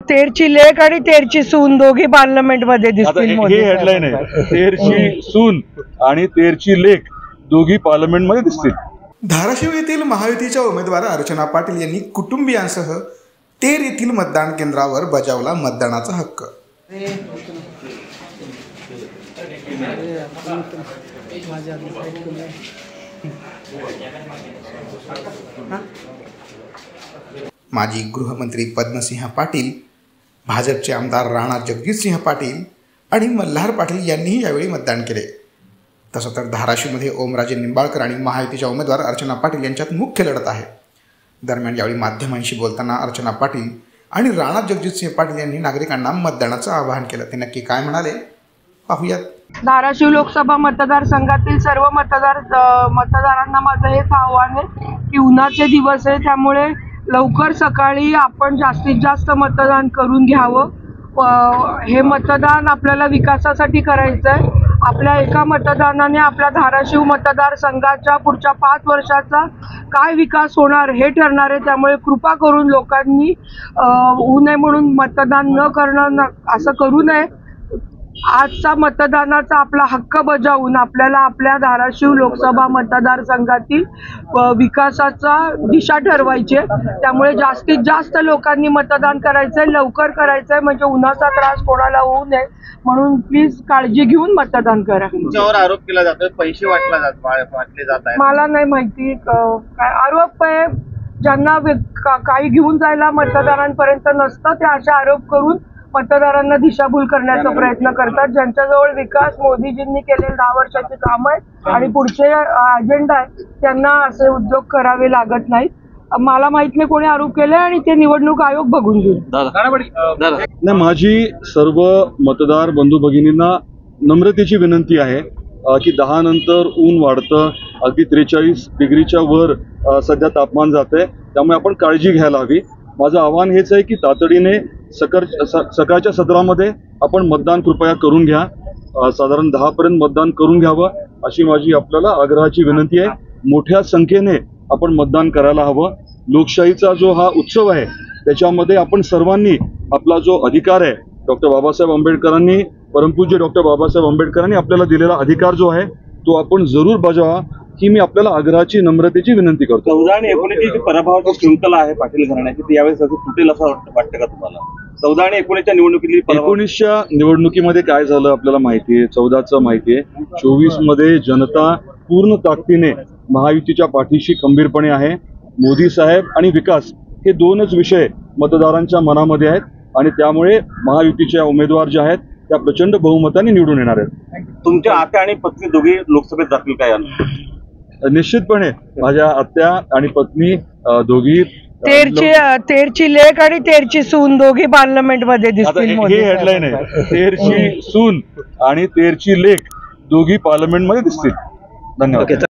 तेरची लेक आणि तेरची सून दोघी पार्लमेंट मध्ये दिसतील. ही हेडलाईन आहे, तेरची सून आणि तेरची लेक दोघी पार्लमेंट मध्ये दिसतील. धाराशिव येथील महायुतीच्या उमेदवार अर्चना पाटील यांनी कुटुंबियांसह तेर येथील मतदान केंद्रावर बजावला मतदानाचा हक्क. माजी गृहमंत्री पद्मसिंह पाटील, भाजपचे आमदार राणा जगजितसिंह पाटील आणि मल्हार पाटील यांनीही यावेळी मतदान केले. तसं तर धाराशिवमध्ये ओमराजे निंबाळकर आणि महायुतीच्या उमेदवार अर्चना पाटील यांच्यात मुख्य लढत आहे. दरम्यान यावेळी माध्यमांशी बोलताना अर्चना पाटील आणि राणा जगजितसिंह पाटील यांनी नागरिकांना मतदानाचं आवाहन केलं. ते नक्की काय म्हणाले पाहूयात. धाराशिव लोकसभा मतदारसंघातील सर्व मतदारांना माझं हेच आव्हान आहे की उन्हाचे दिवस आहे, त्यामुळे लवकर सकाळी आपण जास्तीत जास्त मतदान करून घ्यावं. हे मतदान आपल्याला विकासासाठी करायचं आहे. आपल्या एका मतदानाने आपल्या धाराशिव मतदारसंघाच्या पुढच्या 5 वर्षाचा काय विकास होणार हे ठरणार आहे. त्यामुळे कृपा करून लोकांनी होऊ नये म्हणून मतदान न करणं असं करू नये. आजचा मतदानाचा आपला हक्क बजावून आपल्याला आपल्या धाराशिव लोकसभा मतदारसंघातील विकासाचा दिशा ठरवायची आहे. त्यामुळे जास्तीत जास्त लोकांनी मतदान करायचंय, लवकर करायचंय, म्हणजे उन्हाचा त्रास कोणाला होऊ नये म्हणून प्लीज काळजी घेऊन मतदान करा. तुमच्यावर आरोप केला जातोय, पैसे वाटले जात आहेत. मला नाही माहिती काय आरोप आहे. ज्यांना काही घेऊन जायला मतदारांपर्यंत नसतं ते असे आरोप करून मतदारांना दिशाभूल करण्याचा प्रयत्न करतात. ज्यांच्याजवळ विकास मोदीजींनी केलेले 10 वर्षाची कामं आहे आणि पुढचे अजेंडा आहे त्यांना असे उद्योग करावे लागत नाहीत. मला माहित नाही कोणी आरोप केले आणि ते निवडणूक आयोग बघून घेईल. नाही, माझी सर्व मतदार बंधू भगिनींना नम्रतेची विनंती आहे की 10 नंतर ऊन वाढतं, अगदी 43 डिग्रीच्या वर सध्या तापमान जातंय, त्यामुळे आपण काळजी घ्यायला हवी. माझं आव्हान हेच आहे की तातडीने सकाळच्या सत्रामध्ये आपण मतदान कृपया करून घ्या. साधारण 10 पर्यंत मतदान करून घ्यावं अशी माझी आपल्याला आग्रहाची विनंती आहे. मोठ्या संख्येने आपण मतदान करायला हवं. लोकशाहीचा जो हा उत्सव आहे त्याच्यामध्ये आपण सर्वांनी आपला जो अधिकार आहे, डॉक्टर बाबासाहेब आंबेडकरांनी, परमपूज्य डॉक्टर बाबासाहेब आंबेडकरांनी आपल्याला दिलेला अधिकार जो आहे तो आपण जरूर बजावा ही मी आपल्याला आग्रहाची नम्रतेची विनंती करतो. 14 आणि 19 जी पराभवाची शृंखला आहे पाटील घराण्याची ती यावेळेस असं तुटेल असं वाटतं का तुम्हाला? 14 आणि 19च्या निवडणुकीतली 19च्या निवडणुकीमध्ये काय झालं आपल्याला माहिती आहे, 14चं माहिती आहे. 24 मध्ये जनता पूर्ण ताकदीने महायुतीच्या पाठीशी खंबीरपणे आहे. मोदी साहेब आणि विकास हे 2च विषय मतदारांच्या मनामध्ये आहेत आणि त्यामुळे महायुतीच्या उमेदवार जे आहेत त्या प्रचंड बहुमताने निवडून येणार आहेत. तुमच्या आत्या आणि पत्नी दोघी लोकसभेत जातील काय? निश्चितपणे माझ्या आत्या आणि पत्नी दोघी तेरची लेक आणि तेरची सून दोघी पार्लमेंट मध्ये दिसतील. ही हेडलाईन आहे, तेरची सून आणि तेरची लेक दोघी पार्लमेंट मध्ये दिसतील. धन्यवाद.